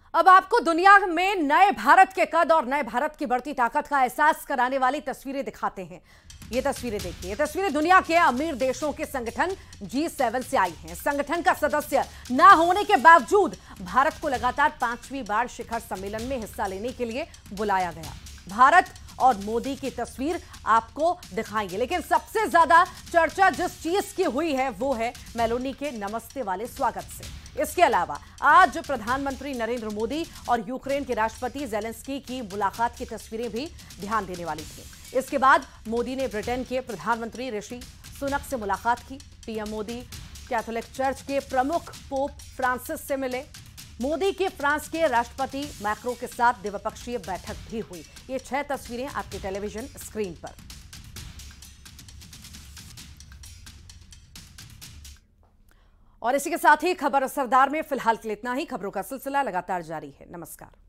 अब आपको दुनिया में नए भारत के कद और नए भारत की बढ़ती ताकत का एहसास कराने वाली तस्वीरें दिखाते हैं। ये तस्वीरें देखिए। ये तस्वीरें दुनिया के अमीर देशों के संगठन G7 से आई हैं। संगठन का सदस्य ना होने के बावजूद भारत को लगातार 5वीं बार शिखर सम्मेलन में हिस्सा लेने के लिए बुलाया गया। भारत और मोदी की तस्वीर आपको दिखाएंगे, लेकिन सबसे ज्यादा चर्चा जिस चीज की हुई है वो है मेलोनी के नमस्ते वाले स्वागत से। इसके अलावा आज प्रधानमंत्री नरेंद्र मोदी और यूक्रेन के राष्ट्रपति ज़ेलेंस्की की मुलाकात की तस्वीरें भी ध्यान देने वाली थी। इसके बाद मोदी ने ब्रिटेन के प्रधानमंत्री ऋषि सुनक से मुलाकात की। पीएम मोदी कैथोलिक चर्च के प्रमुख पोप फ्रांसिस से मिले। मोदी के फ्रांस के राष्ट्रपति मैक्रो के साथ द्विपक्षीय बैठक भी हुई। ये 6 तस्वीरें आपके टेलीविजन स्क्रीन पर। और इसी के साथ ही खबर असरदार में फिलहाल के लिए इतना ही। खबरों का सिलसिला लगातार जारी है। नमस्कार।